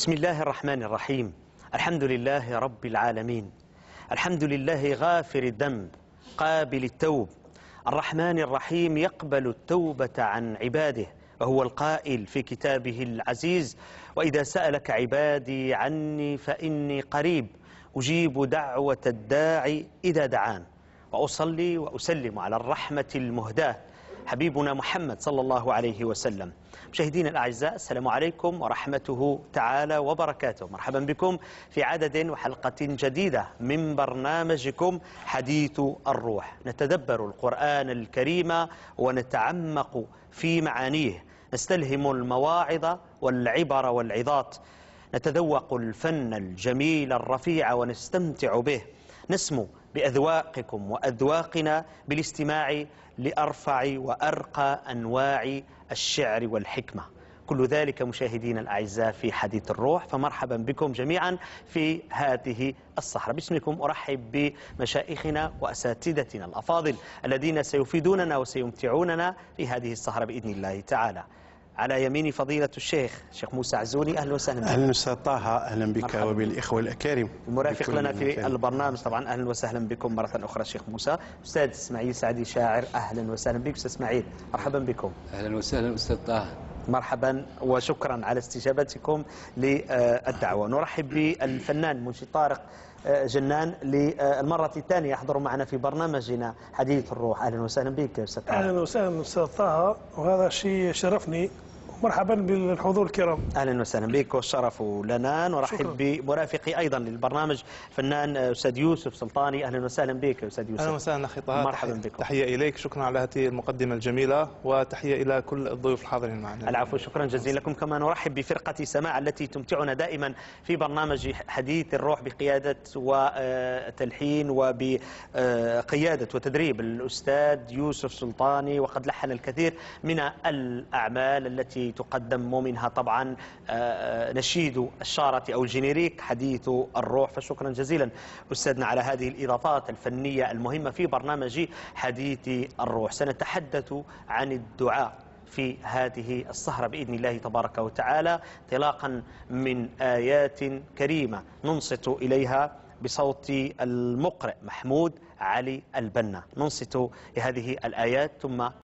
بسم الله الرحمن الرحيم. الحمد لله رب العالمين، الحمد لله غافر الذنب قابل التوب، الرحمن الرحيم يقبل التوبة عن عباده، وهو القائل في كتابه العزيز: وإذا سألك عبادي عني فإني قريب أجيب دعوة الداعي إذا دعان. وأصلي وأسلم على الرحمة المهداة حبيبنا محمد صلى الله عليه وسلم. مشاهدينا الأعزاء، السلام عليكم ورحمته تعالى وبركاته. مرحبا بكم في عدد وحلقة جديدة من برنامجكم حديث الروح. نتدبر القرآن الكريم ونتعمق في معانيه، نستلهم المواعظ والعبر والعظات، نتذوق الفن الجميل الرفيع ونستمتع به، نسمو بأذواقكم وأذواقنا بالاستماع لأرفع وأرقى أنواع الشعر والحكمة. كل ذلك مشاهدينا الأعزاء في حديث الروح، فمرحبا بكم جميعا في هذه الصحراء. باسمكم أرحب بمشايخنا وأساتذتنا الأفاضل الذين سيفيدوننا وسيمتعوننا في هذه الصحراء بإذن الله تعالى. على يميني فضيلة الشيخ موسى عزوني، أهلا وسهلا بك. أهلا أستاذ طه، أهلا بك وبالإخوة الأكارم. المرافق لنا في البرنامج طبعا، أهلا وسهلا بكم مرة أخرى شيخ موسى. أستاذ إسماعيل سعدي شاعر، أهلا وسهلا بك. أستاذ إسماعيل مرحبا بكم. أهلا وسهلا أستاذ طه. مرحبا وشكرا على استجابتكم للدعوة. نرحب بالفنان منشي طارق جنان للمرة الثانية يحضر معنا في برنامجنا حديث الروح. أهلا وسهلا بك أستاذ طه. أهلا وسهلا أستاذ طه، وهذا شيء شرفني. مرحبا بالحضور الكرام. اهلا وسهلا بك والشرف لنا. نرحب بمرافقي ايضا للبرنامج الفنان استاذ يوسف سلطاني. اهلا وسهلا بك استاذ يوسف. اهلا وسهلا اخي طه، مرحبا بكم. تحيه اليك، شكرا على هذه المقدمه الجميله، وتحيه الى كل الضيوف الحاضرين معنا. العفو، شكرا جزيلا لكم. كما نرحب بفرقه سماع التي تمتعنا دائما في برنامج حديث الروح بقياده وتلحين وبقياده وتدريب الاستاذ يوسف سلطاني، وقد لحن الكثير من الاعمال التي تقدم، ومنها طبعا نشيد الشارة أو الجينيريك حديث الروح. فشكرا جزيلا أستاذنا على هذه الإضافات الفنية المهمة في برنامج حديث الروح. سنتحدث عن الدعاء في هذه السهرة بإذن الله تبارك وتعالى، انطلاقا من آيات كريمة ننصت إليها بصوت المقرئ محمود علي البنا. ننصت لهذه الآيات ثم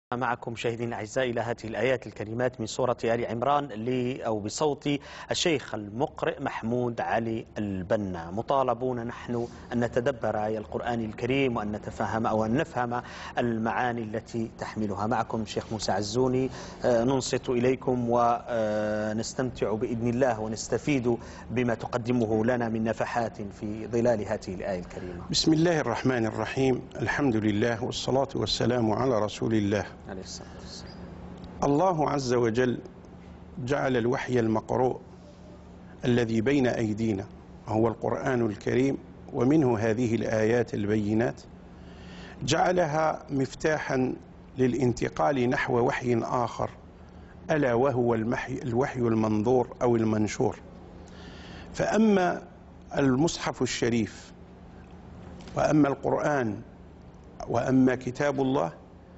معكم مشاهدينا الأعزاء إلى هذه الآيات الكريمات من سورة آل عمران أو بصوت الشيخ المقرئ محمود علي البنا. مطالبون نحن أن نتدبر آية القرآن الكريم وأن نتفهم أو أن نفهم المعاني التي تحملها. معكم الشيخ موسى عزوني، ننصت إليكم ونستمتع بإذن الله ونستفيد بما تقدمه لنا من نفحات في ظلال هذه الآية الكريمة. بسم الله الرحمن الرحيم. الحمد لله والصلاة والسلام على رسول الله عليه الصلاة والسلام. الله عز وجل جعل الوحي المقروء الذي بين أيدينا وهو القرآن الكريم، ومنه هذه الآيات البينات، جعلها مفتاحا للانتقال نحو وحي آخر، ألا وهو الوحي المنظور أو المنشور. فأما المصحف الشريف وأما القرآن وأما كتاب الله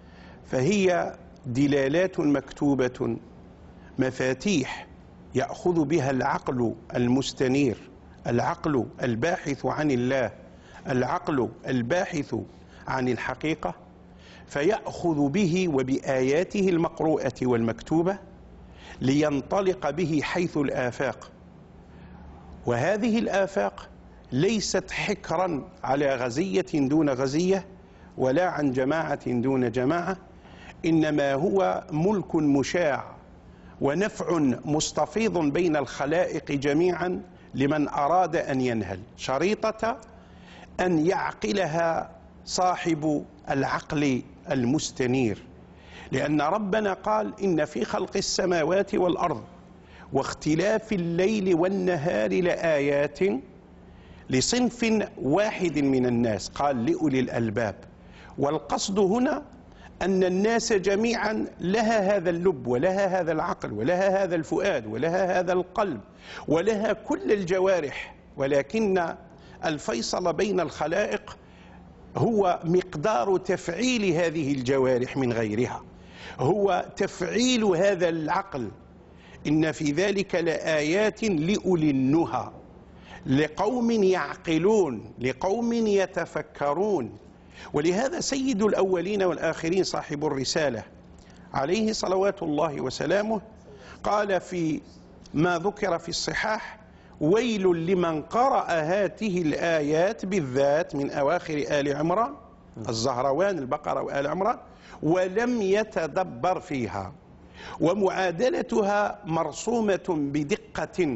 فهي دلالات مكتوبة، مفاتيح يأخذ بها العقل المستنير، العقل الباحث عن الله، العقل الباحث عن الحقيقة، فيأخذ به وبآياته المقروءة والمكتوبة لينطلق به حيث الآفاق. وهذه الآفاق ليست حكرا على غزية دون غزية ولا عن جماعة دون جماعة، إنما هو ملك مشاع ونفع مستفيض بين الخلائق جميعا لمن أراد أن ينهل، شريطة أن يعقلها صاحب العقل المستنير. لأن ربنا قال: إن في خلق السماوات والأرض واختلاف الليل والنهار لآيات لصنف واحد من الناس، قال لأولي الألباب. والقصد هنا أن الناس جميعا لها هذا اللب ولها هذا العقل ولها هذا الفؤاد ولها هذا القلب ولها كل الجوارح، ولكن الفيصل بين الخلائق هو مقدار تفعيل هذه الجوارح من غيرها، هو تفعيل هذا العقل. إن في ذلك لآيات لأولي النهى، لقوم يعقلون، لقوم يتفكرون. ولهذا سيد الأولين والآخرين صاحب الرسالة عليه صلوات الله وسلامه قال في ما ذكر في الصحاح: ويل لمن قرأ هاته الآيات بالذات من أواخر آل عمران، الزهروان، البقرة وآل عمران، ولم يتدبر فيها. ومعادلتها مرسومة بدقة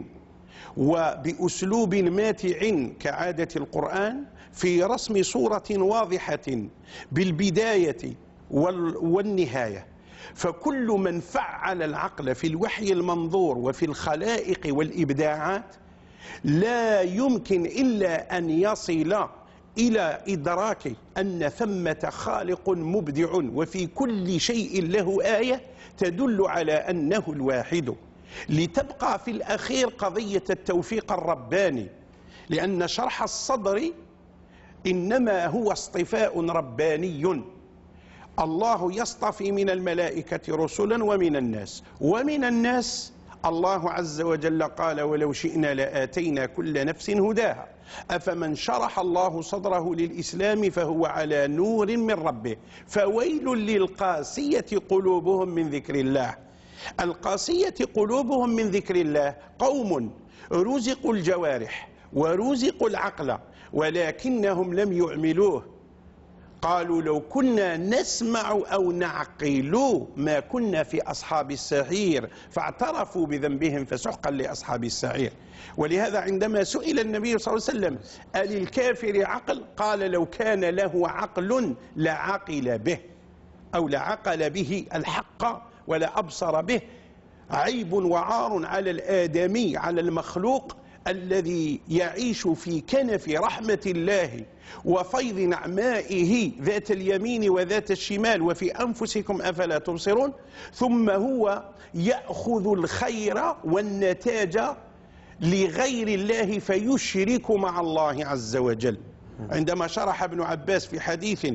وبأسلوب ماتع كعادة القرآن في رسم صورة واضحة بالبداية والنهاية. فكل من فعل العقل في الوحي المنظور وفي الخلائق والإبداعات لا يمكن إلا أن يصل إلى إدراك أن ثمة خالق مبدع وفي كل شيء له آية تدل على أنه الواحد، لتبقى في الأخير قضية التوفيق الرباني. لأن شرح الصدر إنما هو اصطفاء رباني. الله يصطفي من الملائكة رسلا ومن الناس، ومن الناس الله عز وجل قال: ولو شئنا لآتينا كل نفس هداها أفمن شرح الله صدره للإسلام فهو على نور من ربه فويل للقاسية قلوبهم من ذكر الله. القاسية قلوبهم من ذكر الله قوم رزقوا الجوارح ورزقوا العقل ولكنهم لم يعملوه. قالوا: لو كنا نسمع أو نعقل ما كنا في أصحاب السعير، فاعترفوا بذنبهم فسحقا لأصحاب السعير. ولهذا عندما سئل النبي صلى الله عليه وسلم: أللكافر عقل؟ قال: لو كان له عقل لعقل به، أو لعقل به الحق ولا أبصر به. عيب وعار على الآدمي، على المخلوق الذي يعيش في كنف رحمة الله وفيض نعمائه ذات اليمين وذات الشمال، وفي أنفسكم أفلا تبصرون، ثم هو يأخذ الخير والنتاج لغير الله فيشرك مع الله عز وجل. عندما شرح ابن عباس في حديث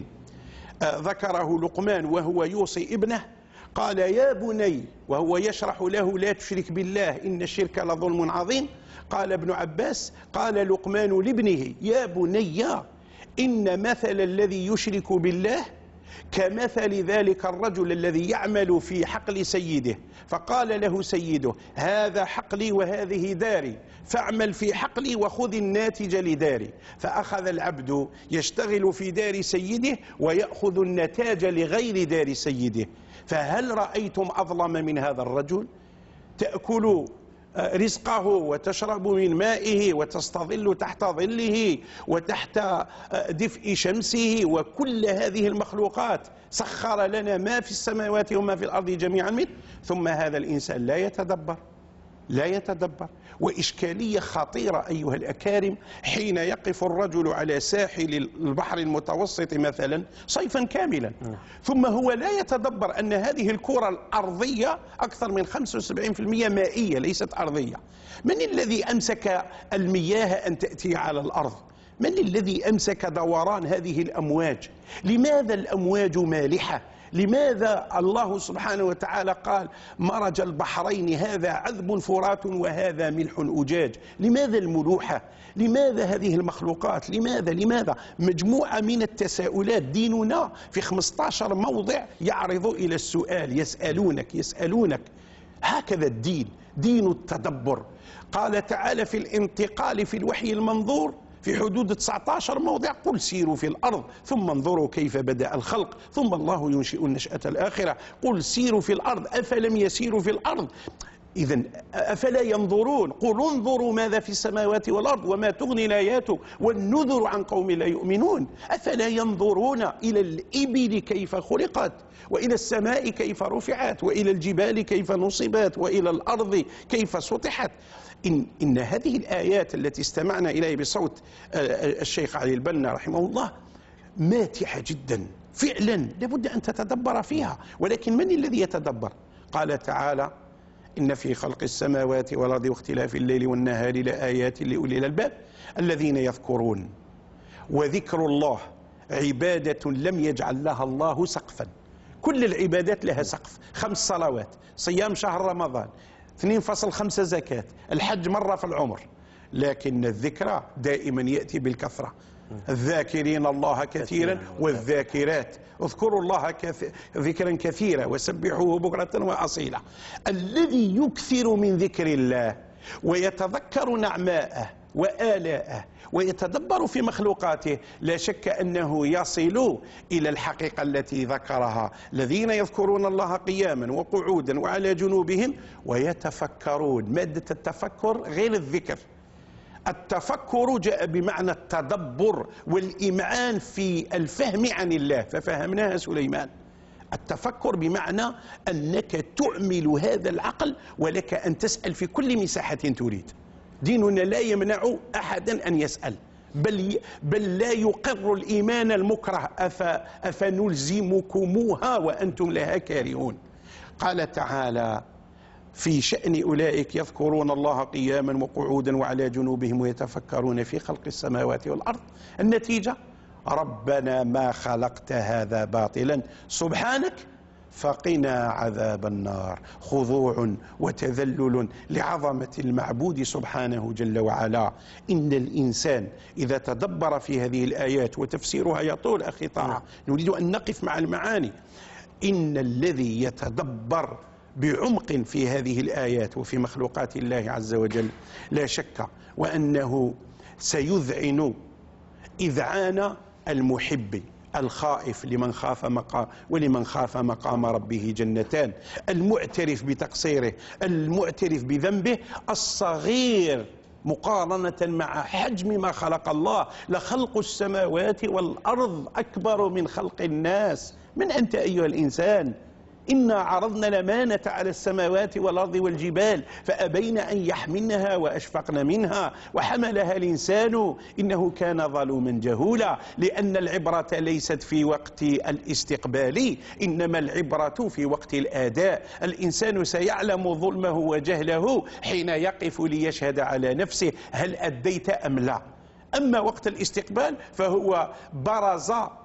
ذكره لقمان وهو يوصي ابنه، قال: يا بني، وهو يشرح له: لا تشرك بالله إن الشرك لظلم عظيم. قال ابن عباس: قال لقمان لابنه: يا بني، إن مثل الذي يشرك بالله كمثل ذلك الرجل الذي يعمل في حقل سيده، فقال له سيده: هذا حقلي وهذه داري، فاعمل في حقلي وخذ الناتج لداري. فأخذ العبد يشتغل في دار سيده ويأخذ النتاج لغير دار سيده. فهل رأيتم أظلم من هذا الرجل؟ تأكل رزقه وتشرب من مائه وتستظل تحت ظله وتحت دفء شمسه، وكل هذه المخلوقات سخر لنا ما في السماوات وما في الأرض جميعا منه، ثم هذا الإنسان لا يتدبر. وإشكالية خطيرة أيها الأكارم حين يقف الرجل على ساحل البحر المتوسط مثلا صيفا كاملا، ثم هو لا يتدبر أن هذه الكرة الأرضية أكثر من 75% مائية ليست أرضية. من الذي أمسك المياه أن تأتي على الأرض؟ من الذي أمسك دوران هذه الأمواج؟ لماذا الأمواج مالحة؟ لماذا الله سبحانه وتعالى قال مرج البحرين هذا عذب فرات وهذا ملح أجاج؟ لماذا الملوحة؟ لماذا هذه المخلوقات؟ لماذا؟ مجموعة من التساؤلات. ديننا في 15 موضع يعرض إلى السؤال، يسألونك. هكذا الدين، دين التدبر. قال تعالى في الانتقال في الوحي المنظور في حدود 19 موضع: قل سيروا في الأرض ثم انظروا كيف بدأ الخلق ثم الله ينشئ النشأة الآخرة. قل سيروا في الأرض أفلم يسيروا في الأرض؟ إذن أفلا ينظرون؟ قل انظروا ماذا في السماوات والأرض وما تغني الآيات والنذر عن قوم لا يؤمنون. أفلا ينظرون إلى الإبل كيف خلقت، وإلى السماء كيف رفعت، وإلى الجبال كيف نصبت، وإلى الأرض كيف سطحت. إن هذه الآيات التي استمعنا إليها بصوت الشيخ علي البنا رحمه الله ماتحة جدا فعلا، لابد أن تتدبر فيها. ولكن من الذي يتدبر؟ قال تعالى: إن في خلق السماوات والأرض واختلاف الليل والنهار لآيات لأولي الألباب الذين يذكرون. وذكر الله عبادة لم يجعل لها الله سقفا. كل العبادات لها سقف: 5 صلوات، صيام شهر رمضان، 2.5 زكاة، الحج مرة في العمر. لكن الذكر دائما يأتي بالكثرة: الذاكرين الله كثيرا والذاكرات، اذكروا الله ذكرا كثيرا وسبحوه بكرة وأصيلا. الذي يكثر من ذكر الله ويتذكر نعماءه وآلاءه ويتدبر في مخلوقاته لا شك أنه يصل إلى الحقيقة التي ذكرها: الذين يذكرون الله قياما وقعودا وعلى جنوبهم ويتفكرون. مادة التفكر غير الذكر. التفكر جاء بمعنى التدبر والإمعان في الفهم عن الله، ففهمناها سليمان. التفكر بمعنى أنك تعمل هذا العقل ولك أن تسأل في كل مساحة تريد. ديننا لا يمنع أحدا أن يسأل، بل لا يقر الإيمان المكره: أفنلزمكموها وأنتم لها كارهون. قال تعالى في شأن أولئك يذكرون الله قياما وقعودا وعلى جنوبهم ويتفكرون في خلق السماوات والأرض. النتيجة: ربنا ما خلقت هذا باطلا سبحانك فقنا عذاب النار. خضوع وتذلل لعظمة المعبود سبحانه جل وعلا. إن الإنسان إذا تدبر في هذه الآيات وتفسيرها يطول أخي طه، نريد أن نقف مع المعاني. إن الذي يتدبر بعمق في هذه الآيات وفي مخلوقات الله عز وجل لا شك وأنه سيذعن إذعان المحب الخائف ولمن خاف مقام ربه جنتان، المعترف بتقصيره، المعترف بذنبه، الصغير مقارنة مع حجم ما خلق الله. لخلق السماوات والأرض أكبر من خلق الناس. من أنت أيها الإنسان؟ إنا عرضنا الأمانة على السماوات والأرض والجبال فأبين أن يحملنها وأشفقن منها وحملها الإنسان إنه كان ظلوما جهولا. لأن العبرة ليست في وقت الاستقبال، إنما العبرة في وقت الآداء. الإنسان سيعلم ظلمه وجهله حين يقف ليشهد على نفسه: هل أديت أم لا؟ أما وقت الاستقبال فهو برز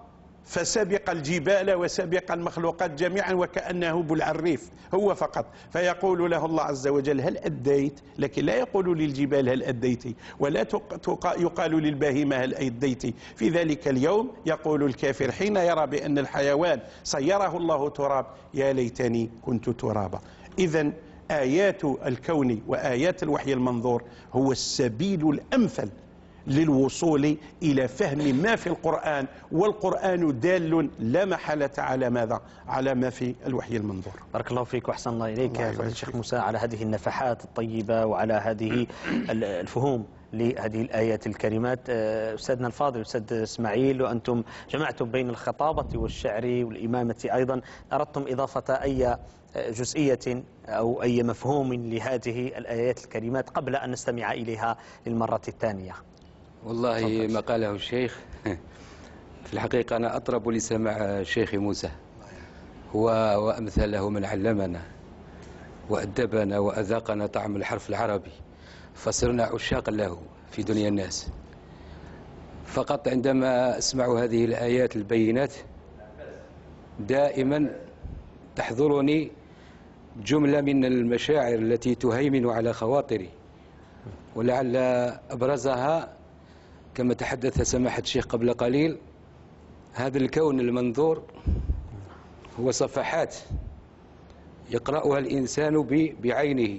فسبق الجبال وسبق المخلوقات جميعا وكأنه بالعريف هو فقط، فيقول له الله عز وجل هل أديت؟ لكن لا يقول للجبال هل أديت، ولا يقال للبهيمة هل أديت. في ذلك اليوم يقول الكافر حين يرى بأن الحيوان صيره الله تراب يا ليتني كنت ترابا. إذن آيات الكون وآيات الوحي المنظور هو السبيل الأمثل للوصول إلى فهم ما في القرآن، والقرآن دال لا محالة على ماذا؟ على ما في الوحي المنظور. بارك الله فيك وأحسن الله إليك يا فضيلة الشيخ موسى على هذه النفحات الطيبة وعلى هذه الفهوم لهذه الآيات الكريمات. أستاذنا الفاضل أستاذ إسماعيل، وأنتم جمعتم بين الخطابة والشعر والإمامة أيضا، أردتم إضافة أي جزئية أو أي مفهوم لهذه الآيات الكريمات قبل أن نستمع إليها للمرة الثانية؟ والله ما قاله الشيخ في الحقيقة أنا أطرب لسماع الشيخ موسى وأمثاله من علمنا وأدبنا وأذاقنا طعم الحرف العربي، فصرنا عشاقا له في دنيا الناس. فقط عندما أسمع هذه الآيات البينات دائما تحضرني جملة من المشاعر التي تهيمن على خواطري، ولعل أبرزها كما تحدث سماحة الشيخ قبل قليل، هذا الكون المنظور هو صفحات يقرأها الإنسان بعينه،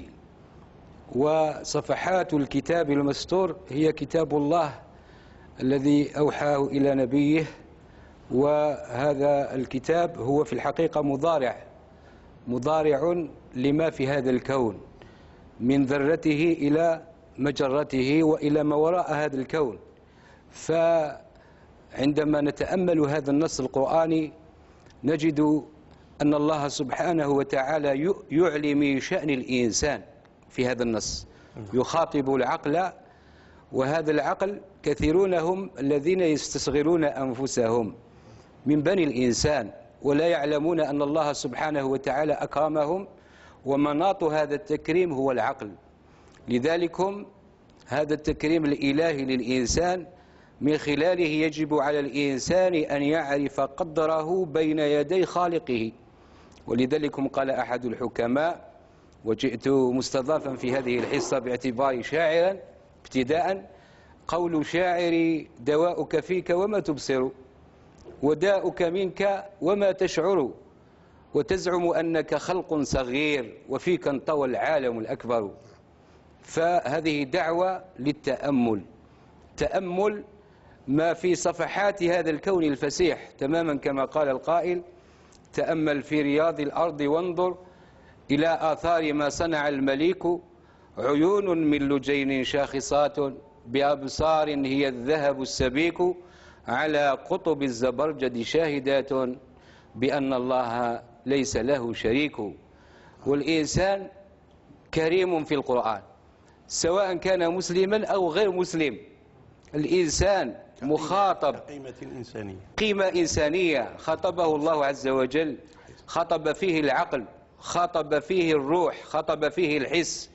وصفحات الكتاب المستور هي كتاب الله الذي أوحاه إلى نبيه، وهذا الكتاب هو في الحقيقة مضارع لما في هذا الكون من ذرته إلى مجرته وإلى ما وراء هذا الكون. فعندما نتأمل هذا النص القرآني نجد أن الله سبحانه وتعالى يعلي من شأن الإنسان في هذا النص، يخاطب العقل، وهذا العقل كثيرون هم الذين يستصغرون أنفسهم من بني الإنسان ولا يعلمون أن الله سبحانه وتعالى أكرمهم، ومناط هذا التكريم هو العقل. لذلك هذا التكريم الإلهي للإنسان من خلاله يجب على الإنسان أن يعرف قدره بين يدي خالقه. ولذلك قال أحد الحكماء، وجئت مستضافا في هذه الحصة باعتباري شاعرا ابتداء، قول شاعري دواؤك فيك وما تبصر، وداؤك منك وما تشعر، وتزعم أنك خلق صغير وفيك انطوى العالم الأكبر. فهذه دعوة للتأمل، تأمل ما في صفحات هذا الكون الفسيح، تماما كما قال القائل: تأمل في رياض الأرض وانظر إلى آثار ما صنع المليك، عيون من لجين شاخصات بأبصار هي الذهب السبيك، على قطب الزبرجد شاهدات بأن الله ليس له شريك. والإنسان كريم في القرآن سواء كان مسلما أو غير مسلم، الإنسان مخاطب قيمة إنسانية خاطبه الله عز وجل، خاطب فيه العقل، خاطب فيه الروح، خاطب فيه الحس،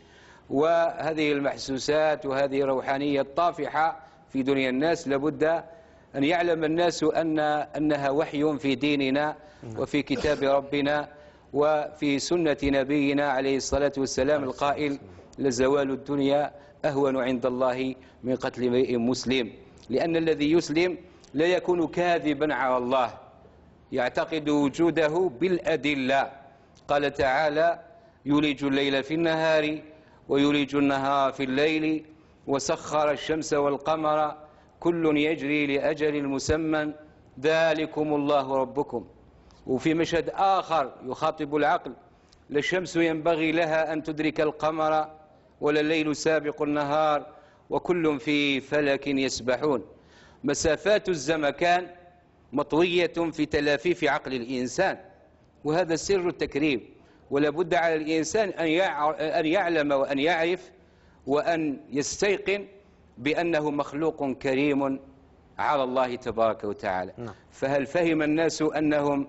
وهذه المحسوسات وهذه الروحانية الطافحة في دنيا الناس لابد أن يعلم الناس أنها وحي في ديننا وفي كتاب ربنا وفي سنة نبينا عليه الصلاة والسلام القائل: لزوال الدنيا أهون عند الله من قتل امرئ مسلم. لأن الذي يسلم لا يكون كاذبا على الله، يعتقد وجوده بالأدلة. قال تعالى: يولج الليل في النهار ويولج النهار في الليل وسخر الشمس والقمر كل يجري لأجل مسمى ذلكم الله ربكم. وفي مشهد آخر يخاطب العقل: لا الشمس ينبغي لها أن تدرك القمر ولا الليل سابق النهار وكل في فلك يسبحون. مسافات الزمكان مطوية في تلافيف عقل الإنسان، وهذا سر التكريم. ولا بد على الإنسان أن يعلم وأن يعرف وأن يستيقن بأنه مخلوق كريم على الله تبارك وتعالى. فهل فهم الناس أنهم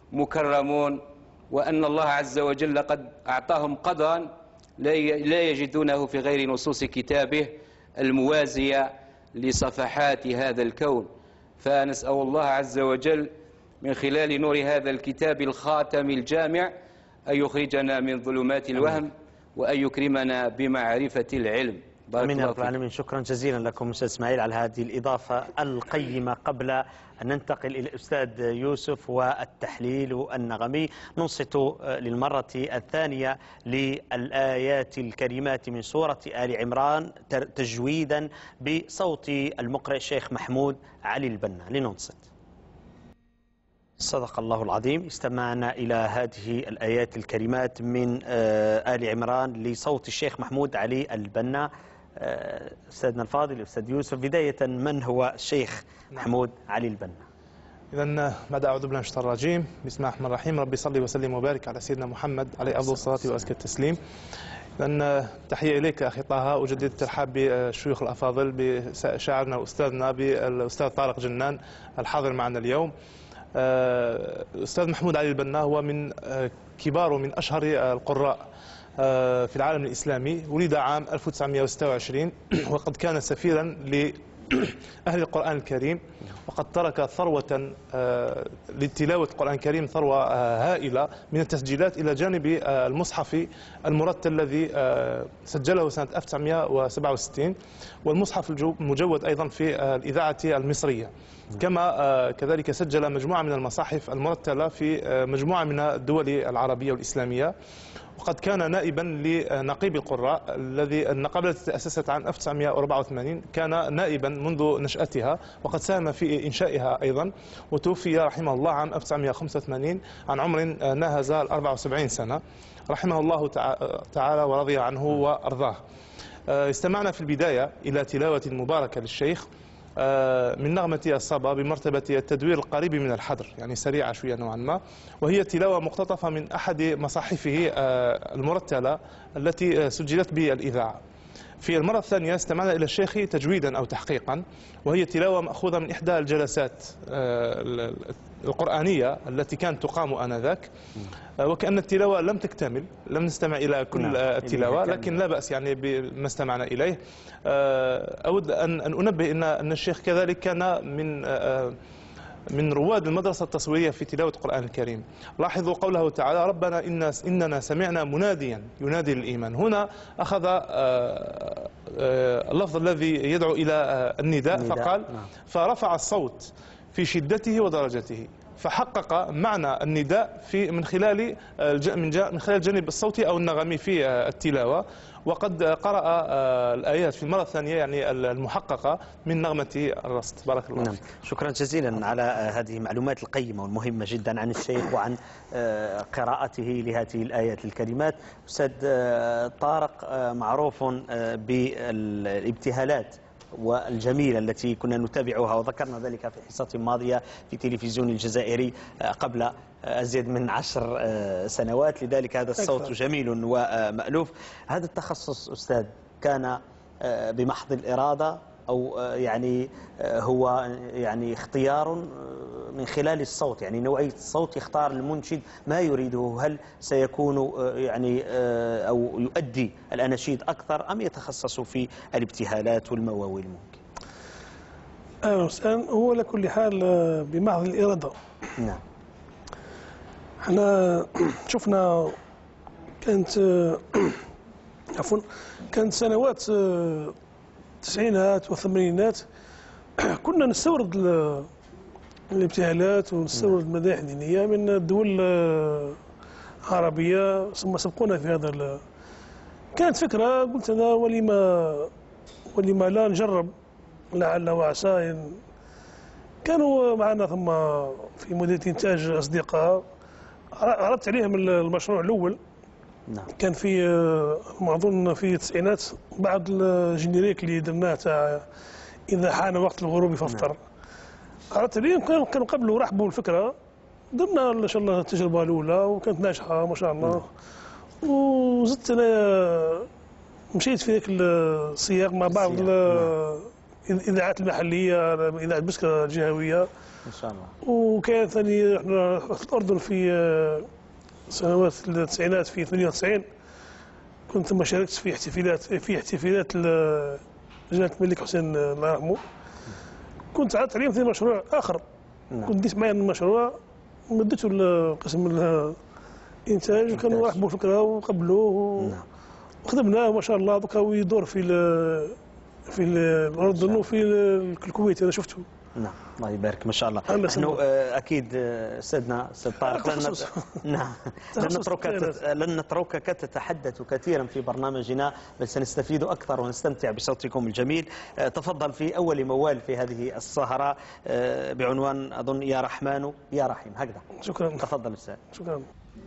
مكرمون وأن الله عز وجل قد أعطاهم قدرا لا يجدونه في غير نصوص كتابه الموازية لصفحات هذا الكون؟ فنسأل الله عز وجل من خلال نور هذا الكتاب الخاتم الجامع أن يخرجنا من ظلمات الوهم وأن يكرمنا بمعرفة العلم. بارك امين يا الله رب العالمين. شكرا جزيلا لكم استاذ اسماعيل على هذه الاضافه القيمه. قبل ان ننتقل الى الاستاذ يوسف والتحليل النغمي، ننصت للمره الثانيه للايات الكريمات من سوره ال عمران تجويدا بصوت المقرئ الشيخ محمود علي البنا. لننصت. صدق الله العظيم. استمعنا إلى هذه الآيات الكريمات من آل عمران لصوت الشيخ محمود علي البنا. أستاذنا الفاضل الأستاذ يوسف، بداية من هو الشيخ محمود علي البنا؟ إذا بعد أعوذ بالله من الشيطان الرجيم، بسم الله الرحمن الرحيم. ربي صل وسلم وبارك على سيدنا محمد عليه أفضل الصلاة وأزكى التسليم. إذا تحية إليك أخي طه، أجدد الترحاب بالشيوخ الأفاضل، بشاعرنا وأستاذنا بالأستاذ طارق جنان الحاضر معنا اليوم. الأستاذ محمود علي البنا هو من كبار ومن أشهر القراء في العالم الإسلامي. ولد عام 1926 وقد كان سفيرا لأهل القرآن الكريم، وقد ترك ثروة لتلاوة القرآن الكريم، ثروة هائلة من التسجيلات إلى جانب المصحف المرتل الذي سجله سنة 1967، والمصحف المجود أيضا في الإذاعة المصرية. كما كذلك سجل مجموعة من المصاحف المرتلة في مجموعة من الدول العربية والإسلامية. وقد كان نائبا لنقيب القراء النقابة التي تأسست عام 1984، كان نائبا منذ نشأتها، وقد ساهم في إنشائها أيضا، وتوفي رحمه الله عام 1985 عن عمر ناهز 74 سنة، رحمه الله تعالى ورضي عنه وأرضاه. استمعنا في البداية إلى تلاوة مباركة للشيخ من نغمة الصبا بمرتبة التدوير القريب من الحضر، يعني سريعة شوية نوعا ما، وهي تلاوة مقتطفة من أحد مصاحفه المرتلة التي سجلت بالإذاعة. في المرة الثانية استمعنا إلى الشيخ تجويدا أو تحقيقا، وهي تلاوة مأخوذة من إحدى الجلسات القرآنية التي كانت تقام آنذاك، وكأن التلاوة لم تكتمل، لم نستمع إلى كل التلاوة، لكن لا بأس يعني بما استمعنا إليه. أود أن أنبه أن الشيخ كذلك كان من رواد المدرسة التصويرية في تلاوة القرآن الكريم. لاحظوا قوله تعالى: ربنا إننا سمعنا مناديا ينادي للإيمان. هنا أخذ اللفظ الذي يدعو إلى النداء فقال فرفع الصوت في شدته ودرجته، فحقق معنى النداء من خلال الجانب الصوتي أو النغمي في التلاوة. وقد قرأ الآيات في المرة الثانية يعني المحققة من نغمة الرصد. بارك الله فيك. شكرا جزيلا على هذه المعلومات القيمة والمهمة جدا عن الشيخ وعن قراءته لهذه الآيات الكريمات. أستاذ طارق، معروف بالابتهالات والجميلة التي كنا نتابعها، وذكرنا ذلك في حصة ماضية في تلفزيون الجزائري قبل أزيد من 10 سنوات، لذلك هذا الصوت جميل ومألوف. هذا التخصص أستاذ كان بمحض الإرادة أو يعني هو يعني اختيار من خلال الصوت، يعني نوعية الصوت يختار المنشد ما يريده؟ هل سيكون يعني أو يؤدي الأناشيد أكثر أم يتخصص في الابتهالات والمواويل ممكن؟ هو على كل حال بمحض الإرادة. نعم. احنا شفنا كانت كانت سنوات التسعينات والثمانينات كنا نستورد الابتهالات ونستورد المدائح الدينية من الدول العربية، ثم سبقونا في هذا. كانت فكرة قلت أنا ولما لا نجرب، لعل وعسى. كانوا معنا ثم في مديرية إنتاج أصدقاء، عرضت عليهم المشروع الأول. نعم. كان في ما أظن في التسعينات بعد الجينيريك اللي درناه تاع إذا حان وقت الغروب فافطر. نعم. عرضت عليهم، كانوا قبلوا رحبوا الفكرة، درنا إن شاء الله التجربة الأولى وكانت ناجحة ما شاء الله. نعم. وزدت أنا مشيت في ذاك السياق مع بعض الإذاعات المحلية، إذاعة بسكة الجهوية إن شاء الله. وكان ثاني احنا في الأردن في سنوات التسعينات في 98 كنت ثم شاركت في احتفالات جلالة الملك حسين الله يرحمه. كنت عرضت عليهم في مشروع آخر. نعم. كنت ديت معايا المشروع مدته لقسم الانتاج، وكانوا رحبوا الفكره وقبلوه وخدمناه ما شاء الله. دوكا هو يدور في الاردن وفي الكويت، انا شفته. نعم الله يبارك ما شاء الله. نحن اكيد استاذنا استاذ طارق لن نتركك تتحدث كثيرا في برنامجنا، بل سنستفيد اكثر ونستمتع بصوتكم الجميل. تفضل في اول موال في هذه السهره بعنوان اظن يا رحمن يا رحيم، هكذا. شكرا. تفضل استاذ. شكرا.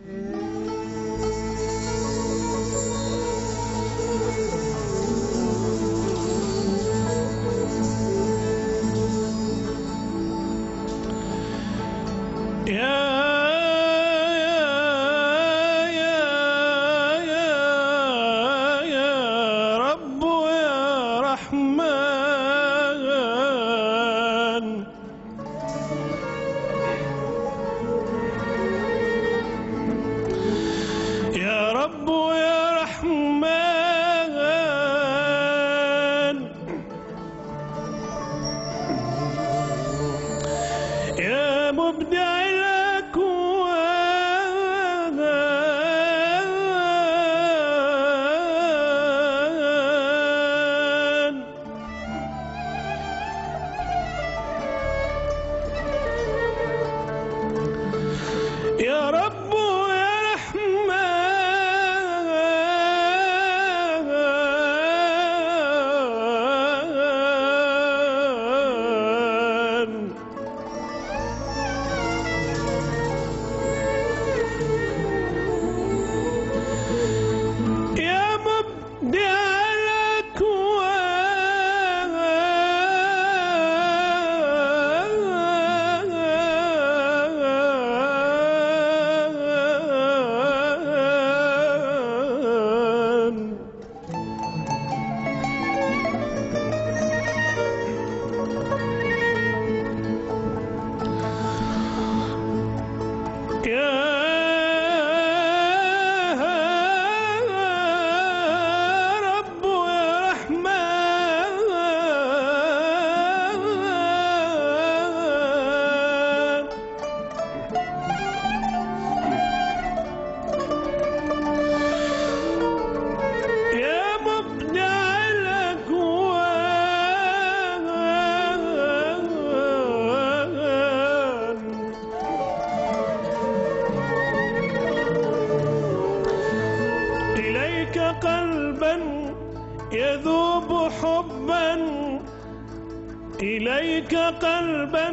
إليك قلبا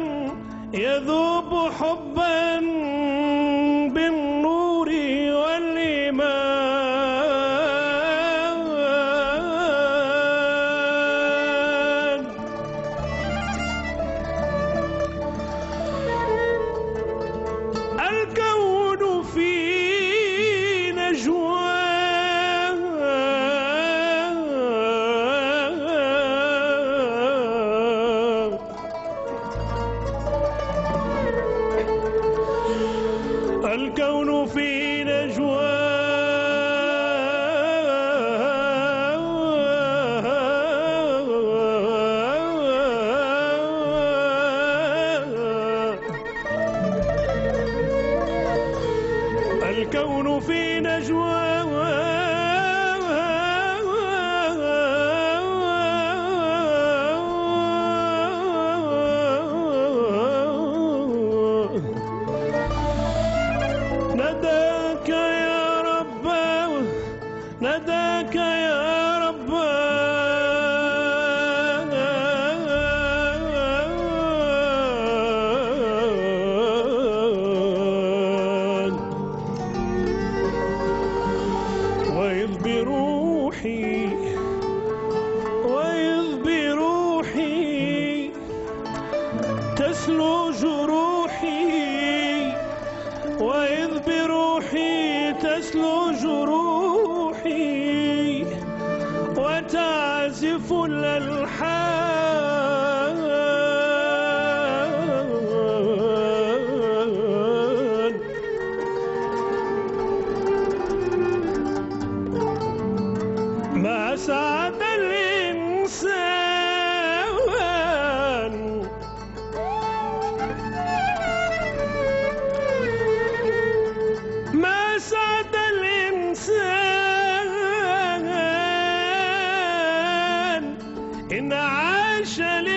يذوب حبا بالنور والإيمان. الكون في نجوى الكون في نجوى الكون في نجوى نداك يا رب نداك يا رب وإذ بروحي تسلو جروحي وإذ بروحي تسلو جروحي وتعزف الألحان ما سعد الإنسان إن عاش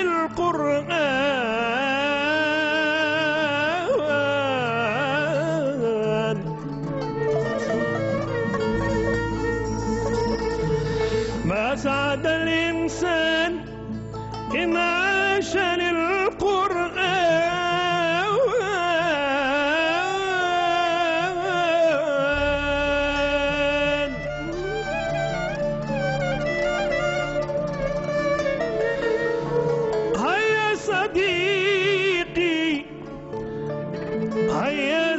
للقرآن ما سعد الإنسان إن عاش للقرآن هيا صديقي هيا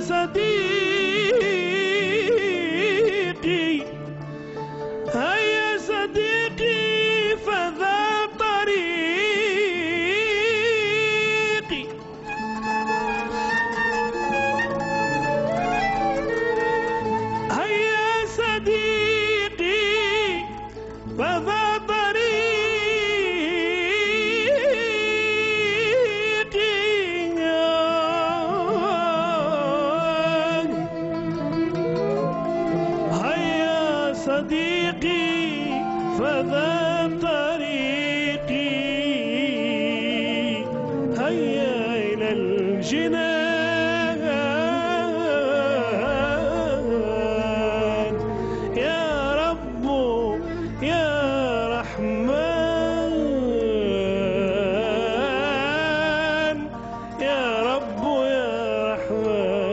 صديقي هيا صديقي فذا طريقي هيا صديقي فذا هيا صديقي فذا طريقي هيا إلى الجنان يا رب يا رحمن يا رب يا رحمن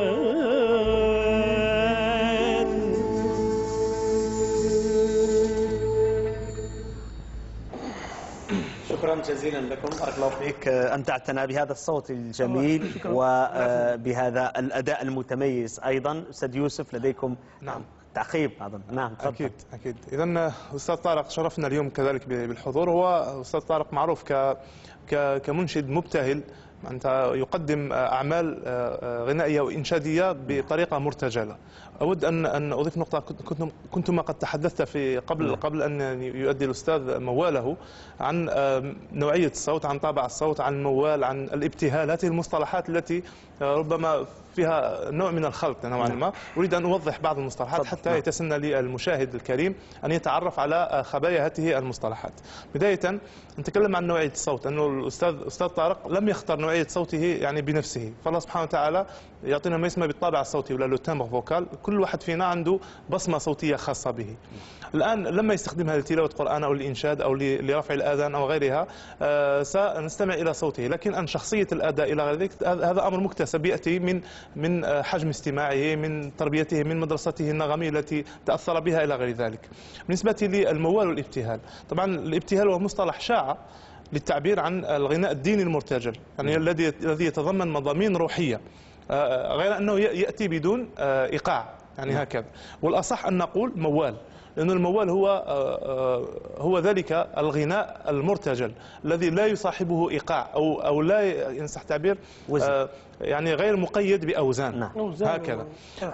شكرا جزيلا لكم، بارك الله فيك. أمتعتنا بهذا الصوت الجميل وبهذا الأداء المتميز أيضا. أستاذ يوسف لديكم نعم تعقيب أظن. نعم تفضل. أكيد. إذا أستاذ طارق شرفنا اليوم كذلك بالحضور. هو أستاذ طارق معروف كمنشد مبتهل، أنت يقدم أعمال غنائية وإنشادية بطريقة مرتجلة. أود أن أضيف نقطة. كنتما قد تحدثت في قبل أن يؤدي الأستاذ مواله عن نوعية الصوت، عن طابع الصوت، عن الموال، عن الابتهال، هذه المصطلحات التي ربما فيها نوع من الخلط نوعا ما. أريد أن أوضح بعض المصطلحات حتى يتسنى للمشاهد الكريم أن يتعرف على خبايا هذه المصطلحات. بداية نتكلم عن نوعية الصوت، أنه الأستاذ طارق لم يختار نوعية صوته يعني بنفسه، فالله سبحانه وتعالى يعطينا ما يسمى بالطابع الصوتي ولا لو تامبر فوكال. كل واحد فينا عنده بصمة صوتية خاصة به. الآن لما يستخدمها لتلاوة القرآن أو للإنشاد أو لرفع الآذان أو غيرها سنستمع إلى صوته، لكن أن شخصية الأداء إلى غير ذلك هذا أمر مكتسب يأتي من حجم استماعه، من تربيته، من مدرسته النغمية التي تأثر بها إلى غير ذلك. بالنسبة للموال والابتهال، طبعا الابتهال هو مصطلح شائع للتعبير عن الغناء الديني المرتجل، يعني الذي يتضمن مضامين روحية، غير أنه يأتي بدون إيقاع، يعني هكذا. والأصح أن نقول موال، لأن الموال هو ذلك الغناء المرتجل الذي لا يصاحبه إيقاع أو لا ينصح تعبير يعني غير مقيد بأوزان هكذا.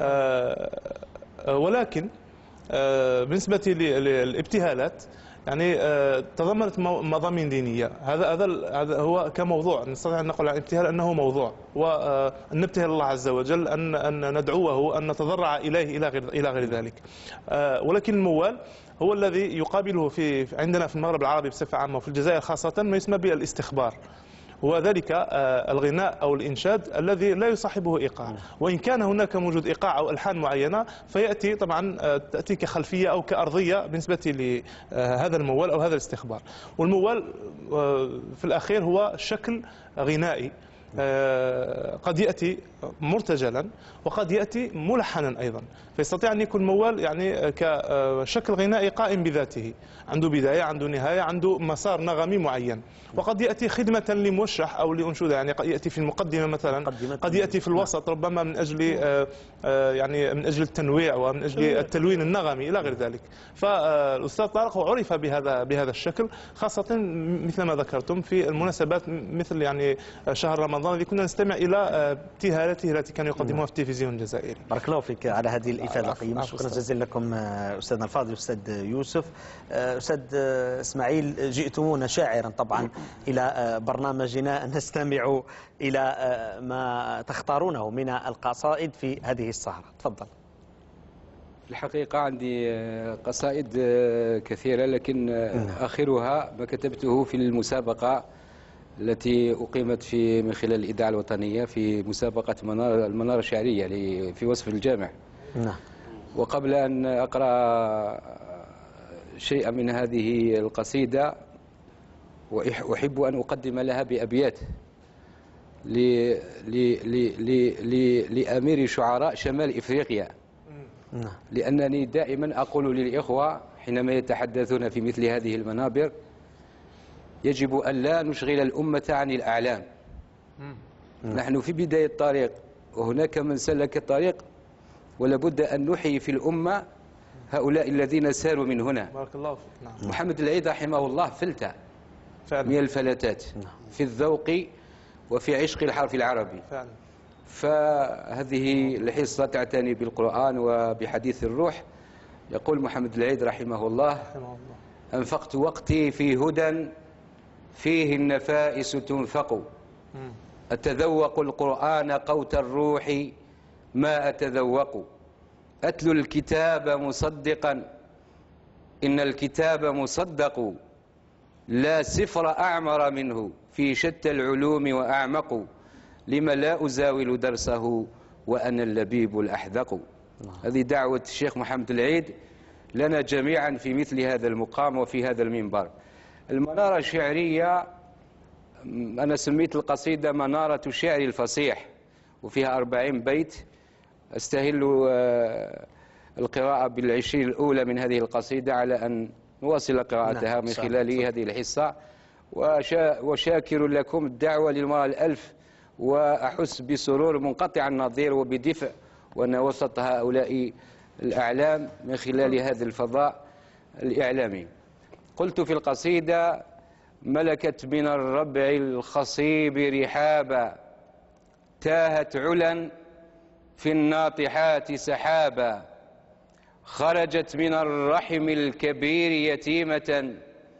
ولكن بالنسبة للابتهالات يعني تضمنت مضامين دينية. هذا هو كموضوع نستطيع أن نقول عن الابتهال أنه موضوع، وأن نبتهل الله عز وجل، أن ندعوه، أن نتضرع إليه إلى غير ذلك. ولكن الموال هو الذي يقابله عندنا في المغرب العربي بصفة عامة وفي الجزائر خاصة ما يسمى بالاستخبار، هو ذلك الغناء أو الإنشاد الذي لا يصاحبه إيقاع، وإن كان هناك موجود إيقاع أو ألحان معينة فيأتي طبعا تأتي كخلفية أو كأرضية بالنسبة لهذا الموال أو هذا الاستخبار. والموال في الأخير هو شكل غنائي قد يأتي مرتجلا وقد يأتي ملحنا أيضا، فيستطيع أن يكون موال يعني كشكل غنائي قائم بذاته، عنده بداية، عنده نهاية، عنده مسار نغمي معين. وقد يأتي خدمة لموشح أو لأنشودة، يعني قد يأتي في المقدمة مثلا، قد يأتي في الوسط ربما من أجل يعني من أجل التنويع ومن أجل التلوين النغمي إلى غير ذلك. فالأستاذ طارق عرف بهذا الشكل، خاصة مثل ما ذكرتم في المناسبات مثل يعني شهر رمضان الذي كنا نستمع إلى ابتهالاته التي كان يقدمها في التلفزيون الجزائري. بارك الله فيك على هذه الإفادة القيمة. شكرا جزيلا لكم أستاذنا الفاضل أستاذ يوسف. أستاذ إسماعيل، جئتمونا شاعرا طبعا إلى برنامجنا نستمع إلى ما تختارونه من القصائد في هذه السهرة، تفضل. الحقيقة عندي قصائد كثيرة، لكن آخرها ما كتبته في المسابقة التي أقيمت من خلال الإذاعة الوطنية في مسابقة المنارة الشعرية في وصف الجامع. نعم. وقبل أن أقرأ شيئا من هذه القصيدة وأحب أن أقدم لها بأبيات لأمير شعراء شمال إفريقيا، لأنني دائما أقول للإخوة حينما يتحدثون في مثل هذه المنابر يجب أن لا نشغل الأمة عن الأعلام. نحن في بداية الطريق وهناك من سلك الطريق، ولابد أن نحيي في الأمة هؤلاء الذين ساروا من هنا. بارك الله فيك. نعم. محمد العيد رحمه الله فلتة من الفلتات في الذوق وفي عشق الحرف العربي فعلا. فهذه الحصة تعتني بالقرآن وبحديث الروح. يقول محمد العيد رحمه الله: أنفقت وقتي في هدى فيه النفائس تنفق، أتذوق القرآن قوت الروح ما أتذوق، أتلو الكتاب مصدقا إن الكتاب مصدق، لا سفر أعمر منه في شتى العلوم وأعمق، لما لا أزاول درسه وأنا اللبيب الأحذق. هذه دعوة الشيخ محمد العيد لنا جميعا في مثل هذا المقام وفي هذا المنبر. المنارة الشعرية أنا سميت القصيدة منارة الشعر الفصيح، وفيها 40 بيت. أستهل القراءة بال20 الأولى من هذه القصيدة على أن نواصل قراءتها من خلال هذه الحصة، وشاكر لكم الدعوة للمرة الألف، وأحس بسرور منقطع النظير وبدفء وأنا وسط هؤلاء الأعلام من خلال هذا الفضاء الإعلامي. قلت في القصيدة: ملكت من الربع الخصيب رحابا، تاهت علا في الناطحات سحابا، خرجت من الرحم الكبير يتيمة،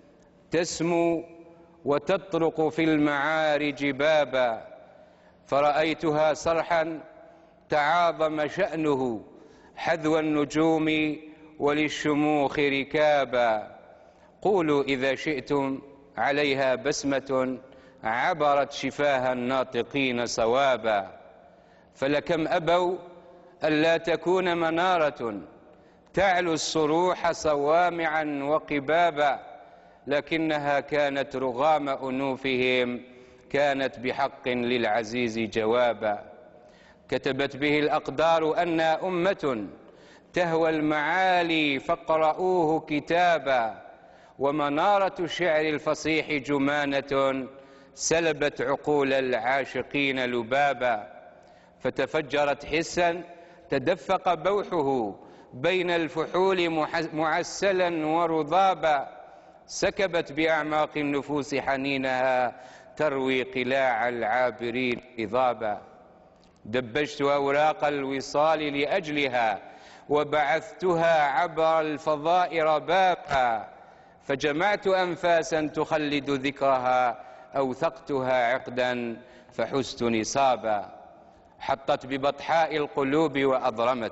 تسمو وتطرق في المعارج بابا، فرأيتها صرحا تعاظم شأنه حذو النجوم وللشموخ ركابا، قولوا إذا شئتم عليها بسمة عبرت شفاه الناطقين صوابا، فلكم أبوا ألا تكون منارة تعلو الصروح صوامعا وقبابا، لكنها كانت رغام أنوفهم، كانت بحق للعزيز جوابا، كتبت به الأقدار أنا أمة تهوى المعالي فاقرؤوه كتابا، ومنارة الشعر الفصيح جمانة سلبت عقول العاشقين لبابا، فتفجرت حسا تدفق بوحه بين الفحول معسلا ورضابا، سكبت بأعماق النفوس حنينها تروي قلاع العابرين إضابا، دبجت أوراق الوصال لأجلها وبعثتها عبر الفضاء ربابا، فجمعت أنفاسا تخلد ذكرها أوثقتها عقدا فحزت نصابا، حطت ببطحاء القلوب وأضرمت،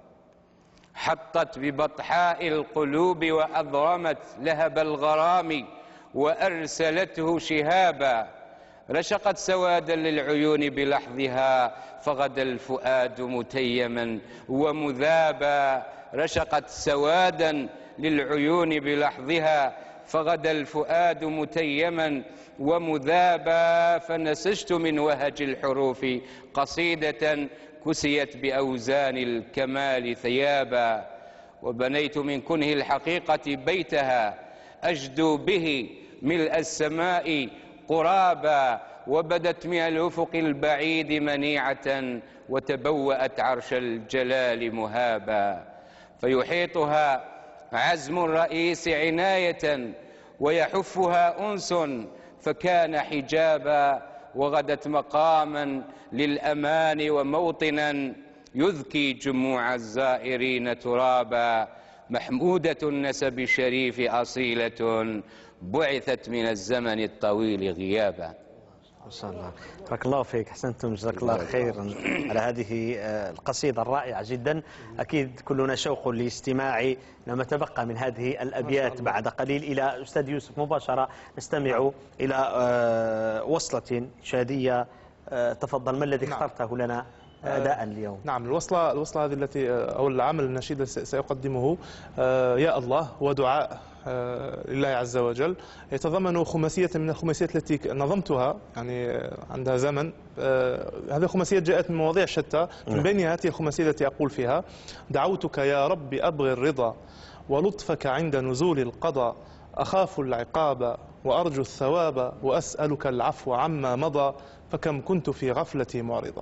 حطت ببطحاء القلوب وأضرمت لهب الغرام وأرسلته شهابا، رشقت سوادا للعيون بلحظها فغدا الفؤاد متيما ومذابا، رشقت سوادا للعيون بلحظها فغدا الفؤاد متيما ومذابا، فنسجت من وهج الحروف قصيدة كسيت بأوزان الكمال ثيابا، وبنيت من كنه الحقيقة بيتها أجدو به ملء السماء قرابا، وبدت من الأفق البعيد منيعة وتبوأت عرش الجلال مهابا، فيحيطها عزم الرئيس عناية ويحفها أنس فكان حجابا، وغدت مقاما للأمان وموطنا يذكي جموع الزائرين ترابا، محمودة النسب الشريف أصيلة بعثت من الزمن الطويل غيابا. ما شاء الله، بارك الله فيك، احسنتم، جزاك الله خيرا على هذه القصيدة الرائعة جدا. أكيد كلنا شوق لاستماع لما تبقى من هذه الأبيات بعد قليل. إلى أستاذ يوسف مباشرة نستمع إلى وصلة شادية. تفضل، ما الذي اخترته لنا أداء اليوم؟ نعم، الوصلة هذه التي أو العمل النشيد سيقدمه يا الله ودعاء لله عز وجل، يتضمن خماسية من الخماسيات التي نظمتها، يعني عندها زمن. هذه الخماسيات جاءت من مواضيع شتى، من بينها هذه الخماسية التي أقول فيها: دعوتك يا رب أبغي الرضا ولطفك عند نزول القضاء، أخاف العقاب وأرجو الثواب وأسألك العفو عما مضى، فكم كنت في غفلتي معرضا.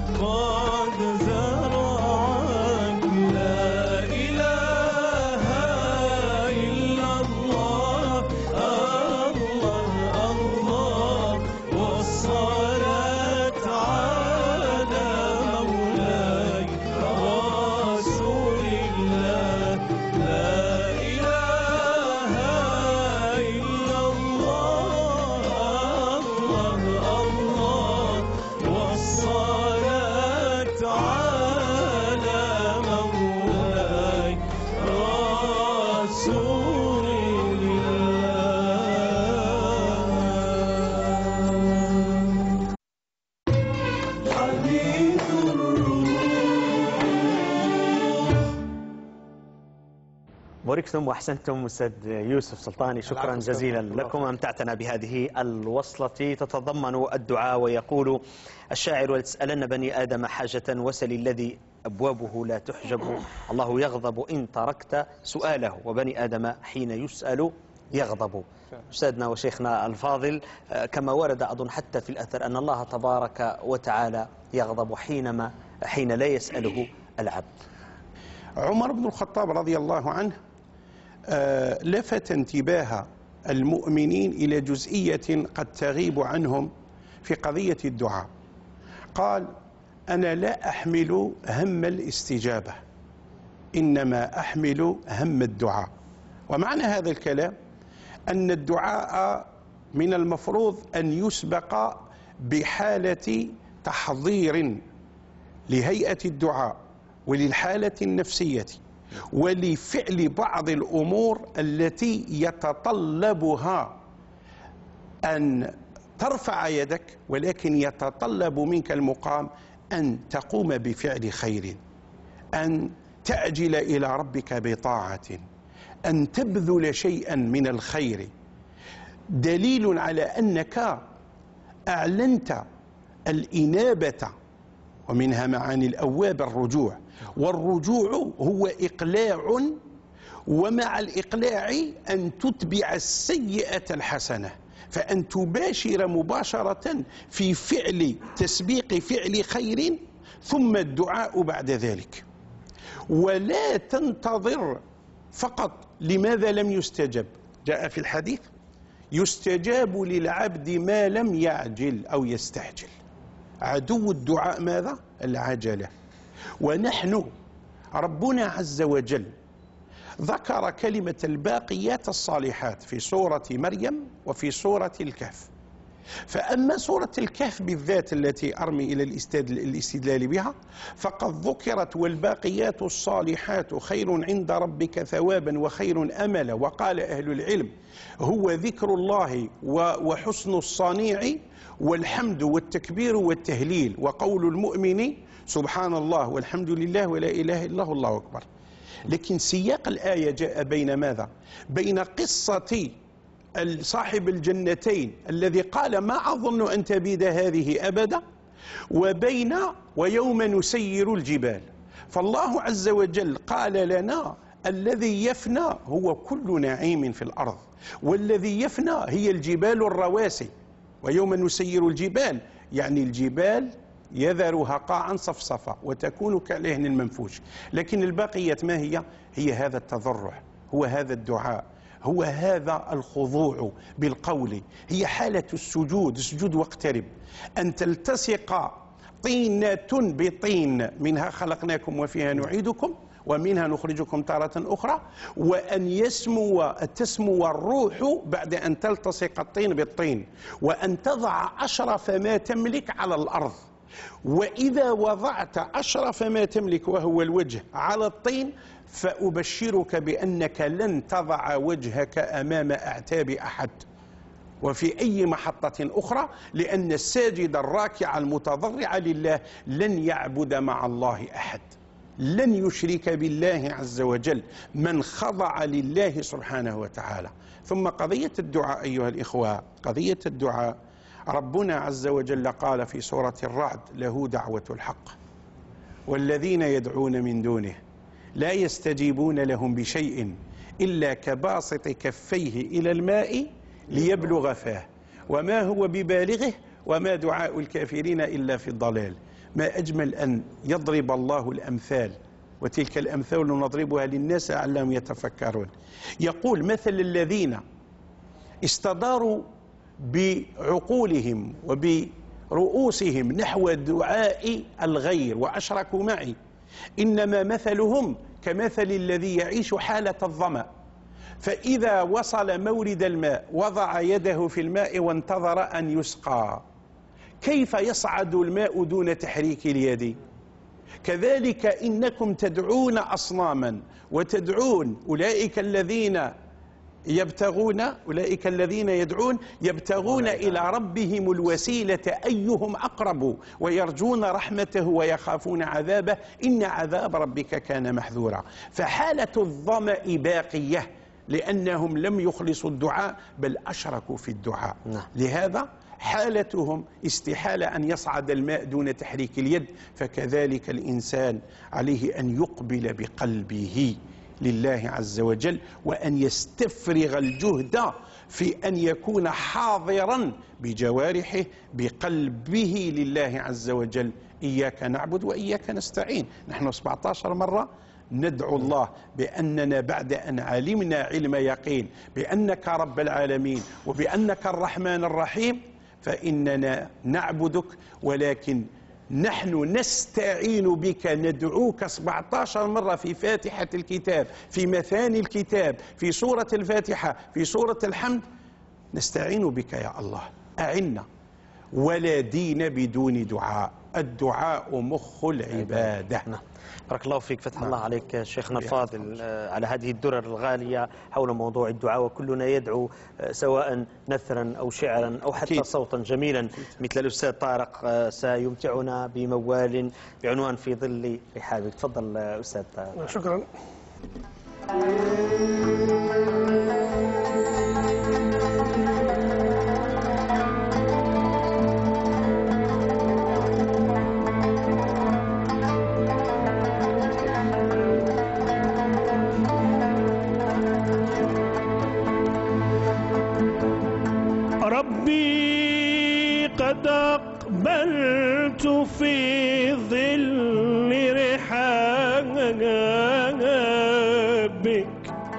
قد زرعك لا إله بوركتم وأحسنتم أستاذ يوسف سلطاني، شكرا جزيلا لكم. أمتعتنا بهذه الوصلة تتضمن الدعاء. ويقول الشاعر: ولتسألن بني آدم حاجة وسل الذي أبوابه لا تحجب، الله يغضب إن تركت سؤاله، وبني آدم حين يسأل يغضب. أستاذنا وشيخنا الفاضل، كما ورد أظن حتى في الأثر أن الله تبارك وتعالى يغضب حين لا يسأله العبد. عمر بن الخطاب رضي الله عنه لفت انتباه المؤمنين إلى جزئية قد تغيب عنهم في قضية الدعاء. قال: أنا لا أحمل هم الاستجابة، إنما أحمل هم الدعاء. ومعنى هذا الكلام أن الدعاء من المفروض أن يسبق بحالة تحضير لهيئة الدعاء وللحالة النفسية ولفعل بعض الأمور التي يتطلبها أن ترفع يدك، ولكن يتطلب منك المقام أن تقوم بفعل خير، أن تعجل إلى ربك بطاعة، أن تبذل شيئا من الخير، دليل على أنك أعلنت الإنابة. ومنها معاني الأواب الرجوع، والرجوع هو إقلاع، ومع الإقلاع أن تتبع السيئة الحسنة، فأن تباشر مباشرة في فعل تسبيق فعل خير ثم الدعاء بعد ذلك، ولا تنتظر فقط. لماذا لم يستجب؟ جاء في الحديث: يستجاب للعبد ما لم يعجل أو يستعجل. عدو الدعاء ماذا؟ العجلة. ونحن ربنا عز وجل ذكر كلمة الباقيات الصالحات في سورة مريم وفي سورة الكهف. فأما سورة الكهف بالذات التي أرمي إلى الاستدلال بها فقد ذكرت: والباقيات الصالحات خير عند ربك ثوابا وخير أملا. وقال أهل العلم: هو ذكر الله وحسن الصنيع والحمد والتكبير والتهليل، وقول المؤمن سبحان الله والحمد لله ولا إله إلا الله والله أكبر. لكن سياق الآية جاء بين ماذا؟ بين قصة صاحب الجنتين الذي قال: ما أظن أن تبيد هذه أبدا، وبين ويوم نسير الجبال. فالله عز وجل قال لنا: الذي يفنى هو كل نعيم في الأرض، والذي يفنى هي الجبال الرواسي. ويوم نسير الجبال يعني الجبال يذرها قاعا صفصفا وتكون كالعهن المنفوش. لكن الباقيات ما هي؟ هي هذا التضرع، هو هذا الدعاء، هو هذا الخضوع بالقول، هي حالة السجود. اسجد واقترب، أن تلتصق طينة بطين، منها خلقناكم وفيها نعيدكم ومنها نخرجكم تارة أخرى، وأن تسمو الروح بعد أن تلتصق الطين بالطين، وأن تضع أشرف ما تملك على الأرض. وإذا وضعت أشرف ما تملك وهو الوجه على الطين فأبشرك بأنك لن تضع وجهك أمام أعتاب أحد وفي أي محطة أخرى، لأن الساجد الراكع المتضرع لله لن يعبد مع الله أحد، لن يشرك بالله عز وجل من خضع لله سبحانه وتعالى. ثم قضية الدعاء أيها الإخوة، قضية الدعاء ربنا عز وجل قال في سورة الرعد: له دعوة الحق والذين يدعون من دونه لا يستجيبون لهم بشيء إلا كباسط كفيه إلى الماء ليبلغ فاه وما هو ببالغه وما دعاء الكافرين إلا في الضلال. ما أجمل أن يضرب الله الأمثال، وتلك الأمثال نضربها للناس لعلهم يتفكرون. يقول: مثل الذين استداروا بعقولهم وبرؤوسهم نحو دعاء الغير وأشركوا معي، إنما مثلهم كمثل الذي يعيش حالة الظمأ، فإذا وصل مورد الماء وضع يده في الماء وانتظر أن يسقى. كيف يصعد الماء دون تحريك اليد؟ كذلك إنكم تدعون أصناما وتدعون أولئك الذين يبتغون، أولئك الذين يدعون يبتغون إلى ربهم الوسيلة أيهم أقرب ويرجون رحمته ويخافون عذابه إن عذاب ربك كان محذورا. فحالة الظمأ باقية لأنهم لم يخلصوا الدعاء بل أشركوا في الدعاء. لهذا حالتهم استحالة أن يصعد الماء دون تحريك اليد. فكذلك الإنسان عليه أن يقبل بقلبه لله عز وجل وأن يستفرغ الجهد في أن يكون حاضرا بجوارحه بقلبه لله عز وجل. إياك نعبد وإياك نستعين. نحن 17 مرة ندعو الله بأننا بعد أن علمنا علم يقين بأنك رب العالمين وبأنك الرحمن الرحيم فإننا نعبدك، ولكن نحن نستعين بك، ندعوك 17 مرة في فاتحة الكتاب، في مثاني الكتاب، في سورة الفاتحة، في سورة الحمد، نستعين بك يا الله. أعنا. ولا دين بدون دعاء، الدعاء مخ العبادة. بارك الله فيك، فتح الله عليك شيخنا الفاضل على هذه الدرر الغالية حول موضوع الدعاء. وكلنا يدعو سواء نثرا أو شعرا أو حتى صوتا جميلا مثل الأستاذ طارق سيمتعنا بموال بعنوان في ظل رحابك. تفضل أستاذ طارق. شكرا. ربي قد أقبلت في ظل رحابك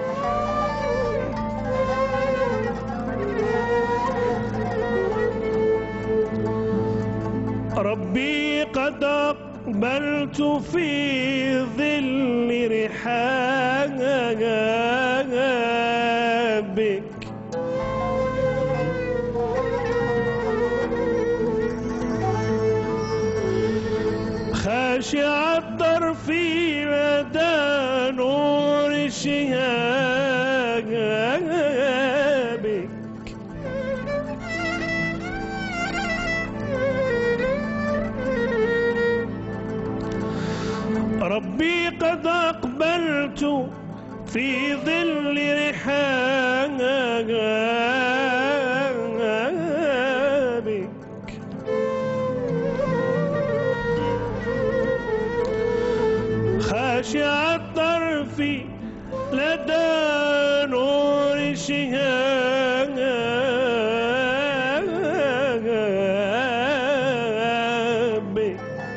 ربي قد أقبلت في ظل رحابك خاشع الطرف لدى نور شهابك ربي قد أقبلت في ظل رحابك خاشع الطرف لدى نور شهابك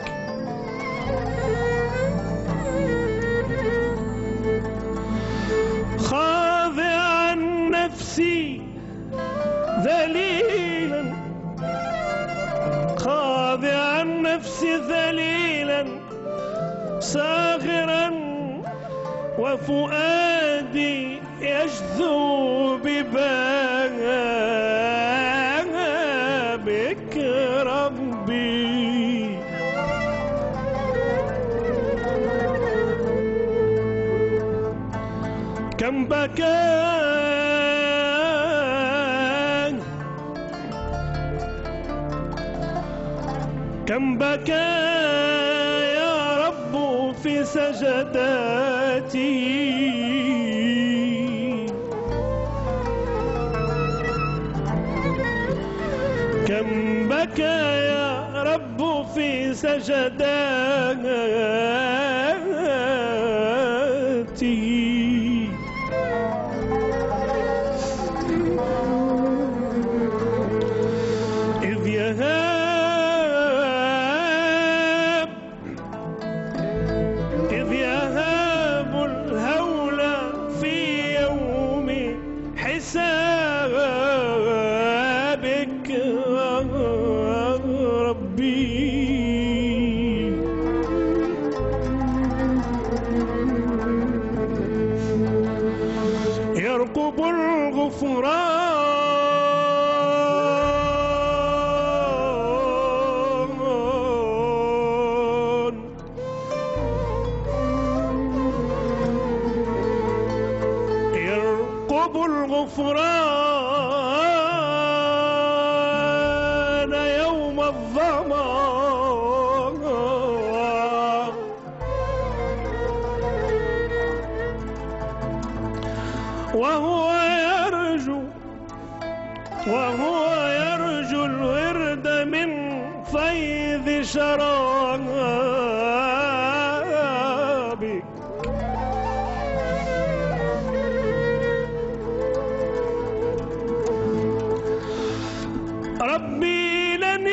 خاضعا نفسي ذليلا خاضعا نفسي ذليلا صاغرا وفؤادي يشذو ببابك ربي كم بكى كم بكى يا رب في سجداتي كم بكى يا رب في سجداتي إذ يهاب الهول في يوم حسابك ربي يرقب الغفران يرقب واطلب الغفران يوم الظما وهو يرجو الورد من فيض شرابك. ربي لن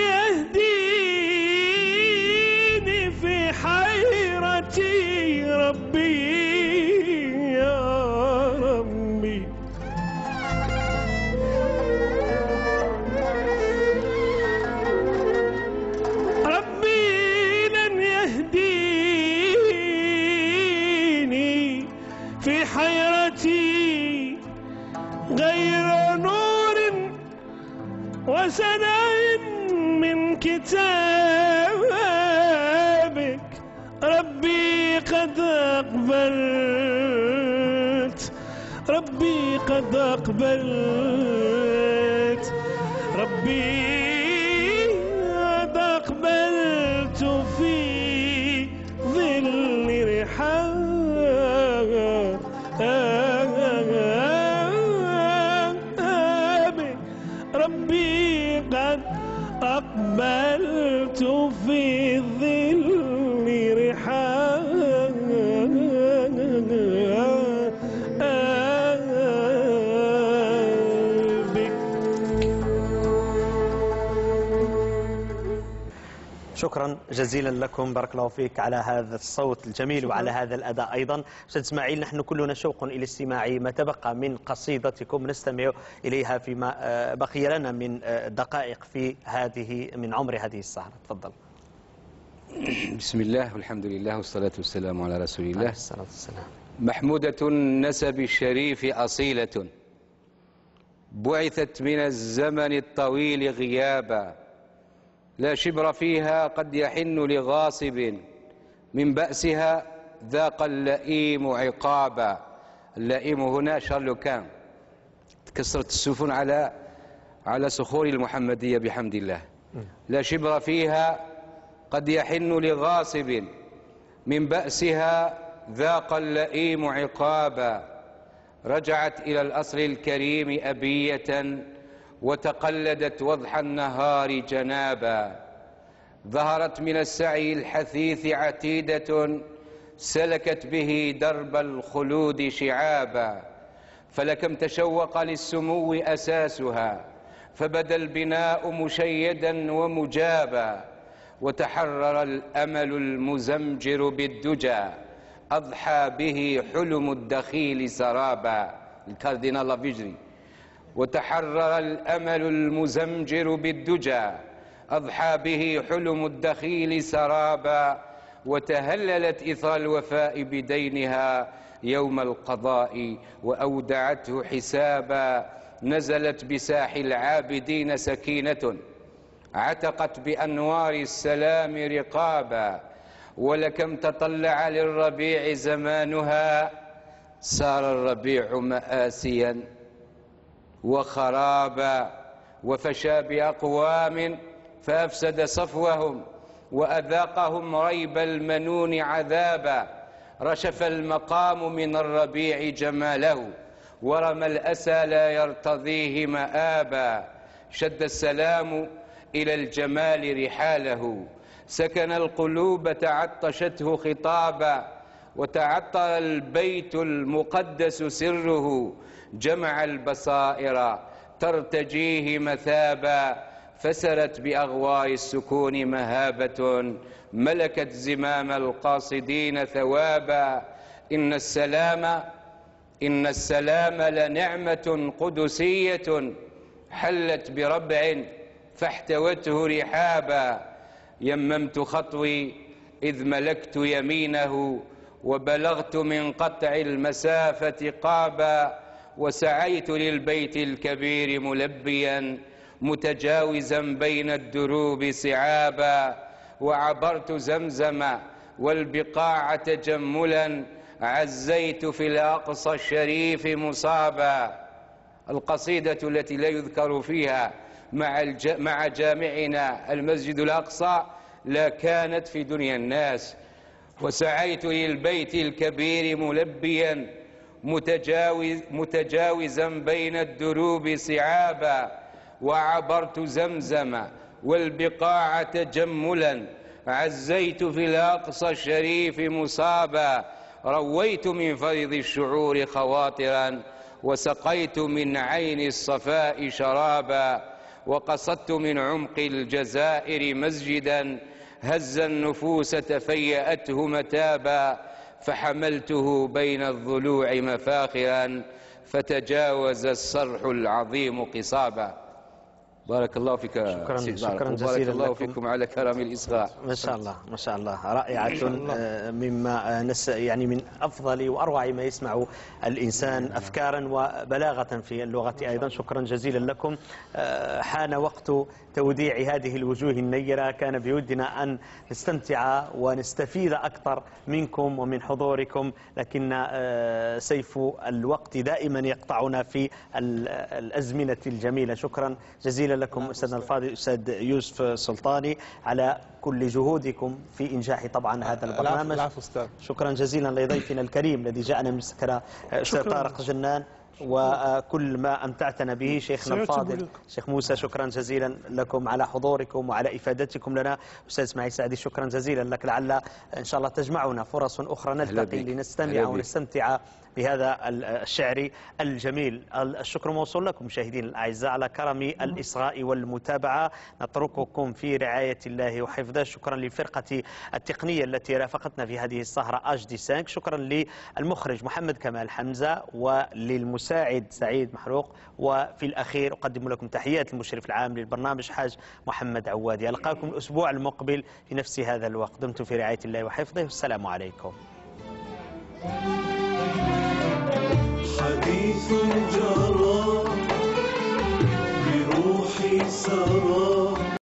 يهديني في حيرتي، ربي يا ربي ربي لن يهديني في حيرتي غير نور وسنع من كتابك. ربي قد أقبلت، ربي قد أقبلت، ربي قد أقبلت في ظل رحابك. ربي قد أقبلت في ظل رحابك. شكرا جزيلا لكم، بارك الله فيك على هذا الصوت الجميل وعلى هذا الأداء أيضا. أستاذ إسماعيل، نحن كلنا شوق إلى استماع ما تبقى من قصيدتكم، نستمع إليها فيما بقي لنا من دقائق في هذه من عمر هذه السهرة. تفضل. بسم الله والحمد لله والصلاة والسلام على رسول الله. الصلاة والسلام. محمودة النسب الشريف أصيلة، بعثت من الزمن الطويل غيابا، لا شبر فيها قد يحن لغاصب، من بأسها ذاق اللئيم عقابا. اللئيم هنا شارلوكان، تكسرت السفن على صخور المحمدية بحمد الله. لا شبر فيها قد يحن لغاصب، من بأسها ذاق اللئيم عقابا. رجعت إلى الأصل الكريم أبية، وتقلدت وضح النهار جنابا. ظهرت من السعي الحثيث عتيدة، سلكت به درب الخلود شعابا. فلكم تشوق للسمو أساسها، فبدا البناء مشيدا ومجابا. وتحرر الأمل المزمجر بالدجى، أضحى به حلم الدخيل سرابا. الكاردينال لافيجري. وتحرر الأمل المزمجر بالدجى، أضحى به حلم الدخيل سرابا. وتهللت إثر الوفاء بدينها يوم القضاء، وأودعته حسابا. نزلت بساح العابدين سكينة، عتقت بأنوار السلام رقابا. ولكم تطلع للربيع زمانها، صار الربيع مآسيا وخرابا. وفشى بأقوام فأفسد صفوهم، وأذاقهم ريب المنون عذابا. رشف المقام من الربيع جماله، ورمى الأسى لا يرتضيه مآبا. شد السلام إلى الجمال رحاله، سكن القلوب تعطشته خطابا. وتعطر البيت المقدس سره، جمع البصائر ترتجيه مثابا. فسرت بأغوار السكون مهابة، ملكت زمام القاصدين ثوابا. إن السلام لنعمة قدسية، حلت بربع فاحتوته رحابا. يممت خطوي إذ ملكت يمينه، وبلغت من قطع المسافة قابا. وسعيت للبيت الكبير ملبيا، متجاوزا بين الدروب صعابا. وعبرت زمزم والبقاع تجملا، عزيت في الأقصى الشريف مصابا. القصيدة التي لا يذكر فيها مع جامعنا المسجد الأقصى لا كانت في دنيا الناس. وسعيت للبيت الكبير ملبيا متجاوزا بين الدروب صعابا، وعبرت زمزم والبقاع تجملا، عزيت في الأقصى الشريف مصابا، رويت من فيض الشعور خواطرا، وسقيت من عين الصفاء شرابا، وقصدت من عمق الجزائر مسجدا هز النفوس تفيأته متابا، فحملته بين الضلوع مفاخرا، فتجاوز الصرح العظيم قصابا. بارك الله فيك. شكرا جزيلا بارك الله لكم. فيكم على كرم الإصغاء. ما شاء الله ما شاء الله، رائعة. مما يعني من أفضل وأروع ما يسمع الإنسان أفكارا وبلاغة في اللغة أيضا. شكرا جزيلا لكم. حان وقت توديع هذه الوجوه النيرة. كان بودنا أن نستمتع ونستفيد أكثر منكم ومن حضوركم، لكن سيف الوقت دائما يقطعنا في الأزمنة الجميلة. شكرا جزيلا لكم أستاذنا الفاضل أستاذ يوسف سلطاني على كل جهودكم في إنجاح طبعا هذا البرنامج. شكرا جزيلا لضيفنا الكريم الذي جاءنا من سكرة أستاذ طارق جنان، وكل ما أمتعتنا به شيخنا الفاضل شيخ موسى. شكرا جزيلا لكم على حضوركم وعلى إفادتكم لنا. أستاذ اسماعيل سعدي شكرا جزيلا لك. لعل إن شاء الله تجمعنا فرص أخرى نلتقي لنستمع ونستمتع بهذا الشعر الجميل. الشكر موصول لكم مشاهدين الأعزاء على كرم الإصغاء والمتابعة. نترككم في رعاية الله وحفظه. شكرا للفرقة التقنية التي رافقتنا في هذه السهرة HD5. شكرا للمخرج محمد كمال حمزة وللمساعد سعيد محروق. وفي الأخير أقدم لكم تحيات المشرف العام للبرنامج حاج محمد عوادي. ألقاكم الأسبوع المقبل في نفس هذا الوقت. دمتم في رعاية الله وحفظه والسلام عليكم. حديث